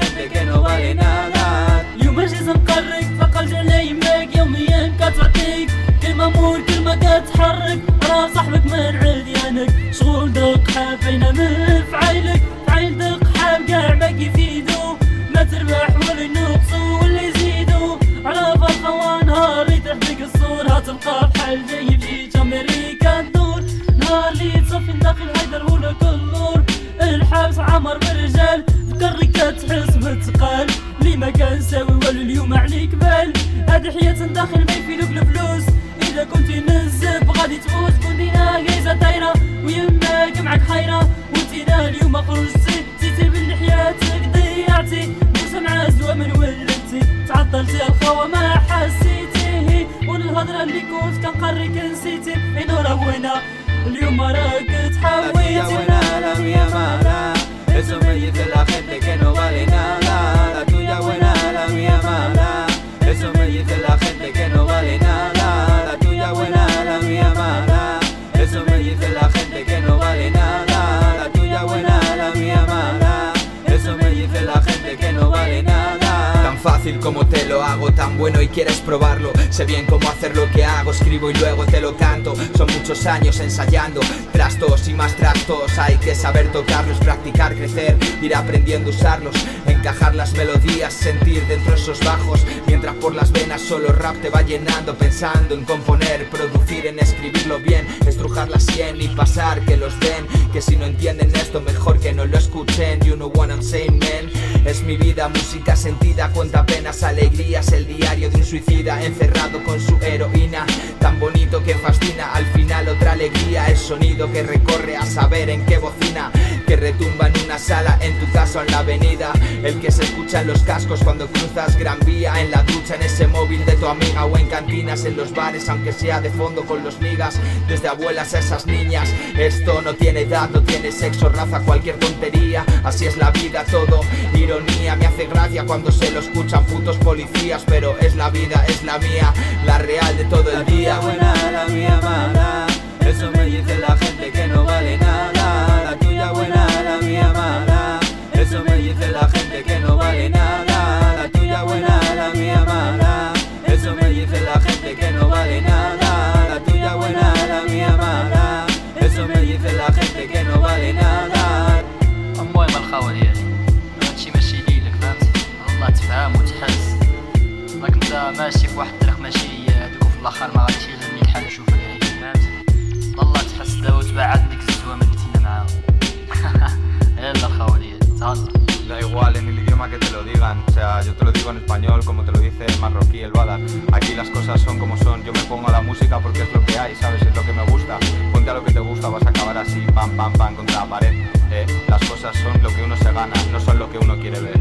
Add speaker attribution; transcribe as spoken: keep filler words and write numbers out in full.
Speaker 1: gente que no vale nada.
Speaker 2: اليوم ماشي مقرك فقلت على يماك يوميا كتعطيك كلمة مور كلمة كتحرك راه صاحبك من عديانك شغل دق حاب بين من فعيلك فعيل دق حاب كاع ما كيفيدو ما تربح ولا ينقصو ولا يزيدو على فرحة ونهار اللي تحتك الصور هتلقى بحال جاي بجيت أمريكا ندور نهار اللي تصفي داخل هيدر ولا كل نور الحبس عمر بالرجال فكرك كتحس بالثقال اللي ما كان ساوي والو اليوم عليك بال هاد حياة داخل ما يفيدوك الفلوس إذا كنتي نزف غادي تموت كنتينا جايزة دايرة ويماك معاك حيرة وانتينا اليوم خرجتي زيتي باللي حياتك ضيعتي موسى مع زوا من ولدتي تعطلتي الخوا ما حسيتيه والهضرة اللي كنت كنقريك نسيتي إنو راه وينا اليوم راك تحويتي
Speaker 1: la mía mala. Eso me dice la gente que no vale nada. La tuya buena, la mía mala. Eso me dice la gente que no vale nada. La tuya buena, la mía mala. Eso me dice la gente que no vale nada. La tuya buena, la mía mala. Eso me dice la gente que no vale nada.
Speaker 3: Tan fácil como te lo hago, tan bueno y quieres probarlo. Sé bien cómo hacer lo que hago, escribo y luego te lo canto. Son muchos años ensayando, trastos y más trastos. Hay que saber tocarlos, practicar, crecer, ir aprendiendo a usarlos. Encajar las melodías, sentir dentro esos bajos. Mientras por las venas solo rap te va llenando. Pensando en componer, producir, en escribirlo bien. Estrujar la sien y pasar que los den. Que si no entienden esto mejor que no lo escuchen. You know what I'm saying, man. Es mi vida, música sentida, cuenta penas, alegrías. El diario de un suicida encerrado con su heroína. Tan bonito que fascina, al final otra alegría. El sonido que recorre a saber en qué bocina. Que retumba en una sala, en tu caso en la avenida. El que se escucha en los cascos cuando cruzas Gran Vía. En la ducha, en ese móvil de tu amiga. O en cantinas, en los bares, aunque sea de fondo con los migas. Desde abuelas a esas niñas. Esto no tiene edad, no tiene sexo, raza, cualquier tontería. Así es la vida, todo ironía. Me hace gracia cuando se lo escuchan putos policías. Pero es la vida, es la mía, la real de todo el día.
Speaker 1: La tuya buena, la mía mala. Eso me dice la gente que no vale nada. La tuya buena, la mía mala. Eso me dice la gente que no vale nada. La tuya buena, la mía mala. Eso me dice la gente que no vale nada. La tuya buena, la mía mala. Eso me dice la gente que no vale nada.
Speaker 4: المهم الخاوة ديالي هادشي ماشي ليلك فهمتي والله تفهم وتحس راك نتا ماشي في واحد الطريق ماشي هي هادوك وفي الاخر ما غاديش يغني الحال وشوفك عايش فهمتي والله تحس دابا وتبعد ديك الزوامة اللي تينا معاهم يلا الخاوة ديالي تهلا.
Speaker 5: Da igual en el idioma que te lo digan, o sea, yo te lo digo en español como te lo dice el marroquí, el badar. Aquí las cosas son como son, yo me pongo a la música porque es lo que hay, ¿sabes? Es lo que me gusta. Ponte a lo que te gusta, vas a acabar así, pam, pam, pam, contra la pared. Eh, las cosas son lo que uno se gana, no son lo que uno quiere ver.